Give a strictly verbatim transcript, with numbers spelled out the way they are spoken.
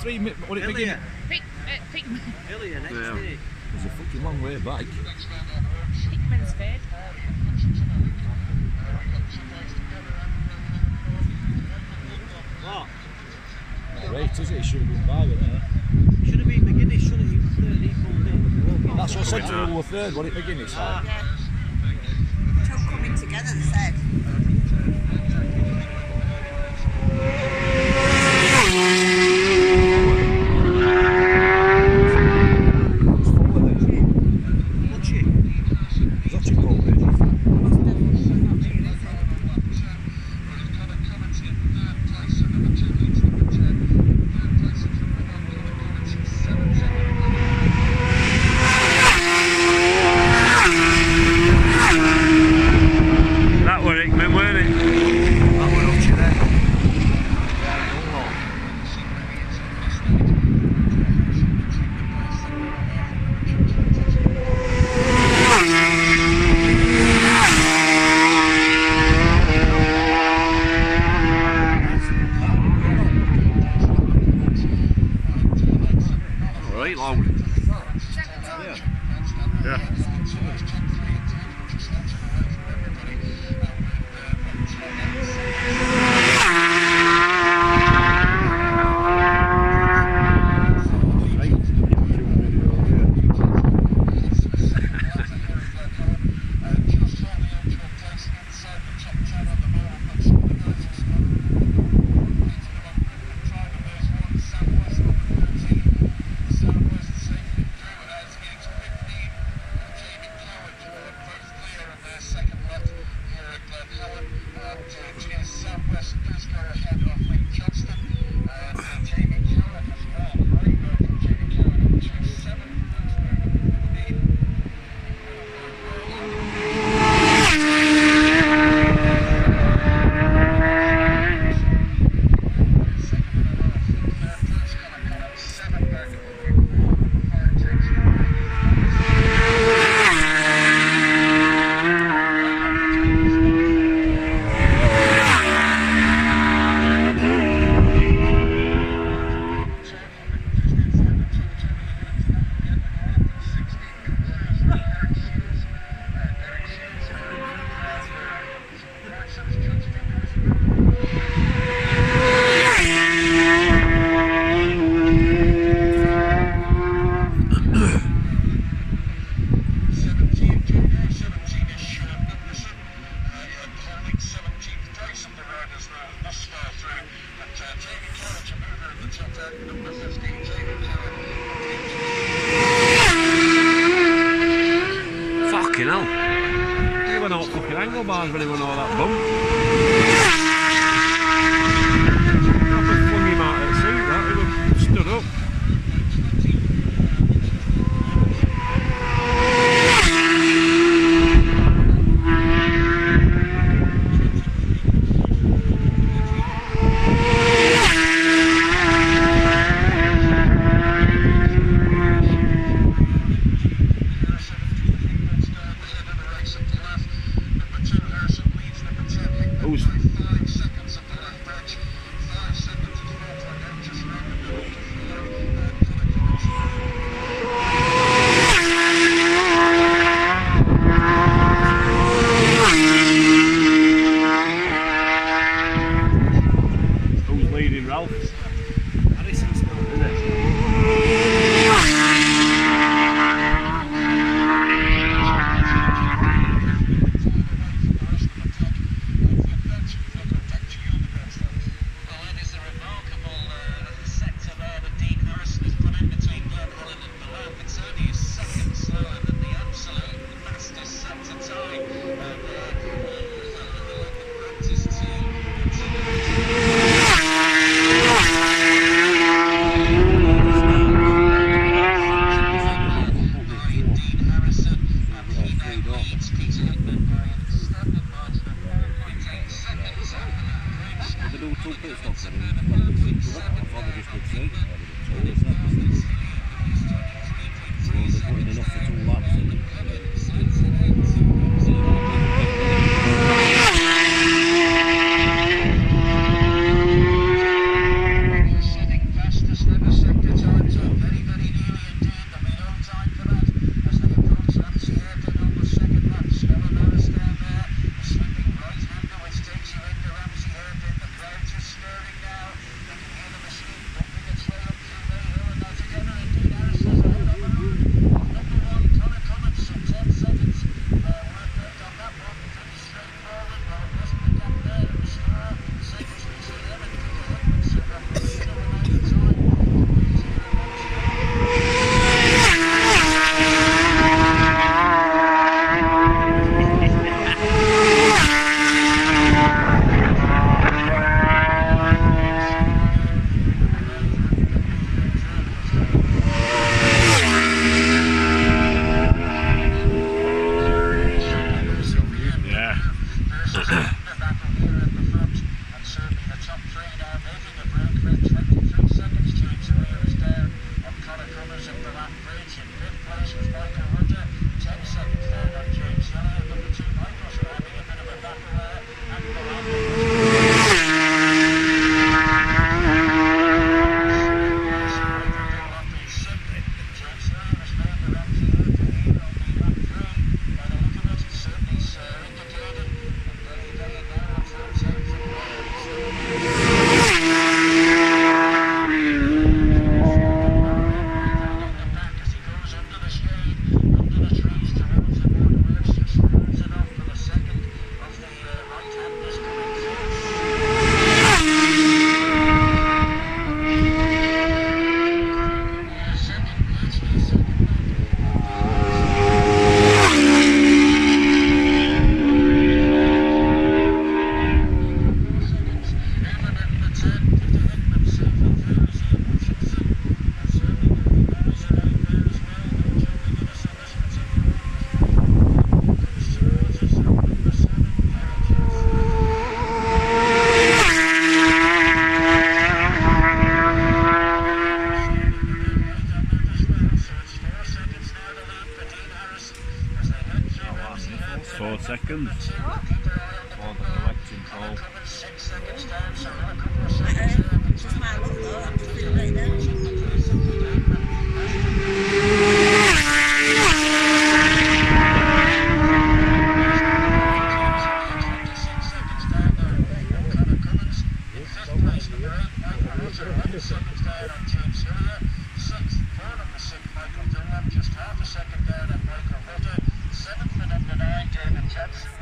three minutes. What it begin? Pick, uh, Pickman. Earlier next Yeah. day. It's a fucking long way back. Pickman's fade. What? Not right, is it? It should have been by, wouldn't it? Should have been McGuinness, shouldn't he? Third, he pulled in. That's what I said to her, we were third, what it beginning, it's like. Yeah. Two coming together, they said. It's full of it. What's she? It's not too cold, it? That were Hickman, weren't it? That were up to there. Right loud. Yeah. Yeah. Fucking hell. He went all fucking angle bars when he went all that bump. Proper flung him out at the seat, that. He was stood up. four seconds for the collection pole. Uh, just my look though, I'm just feeling right now. Just half a second down at Michael Hutter, seventh and under nine, David Judson.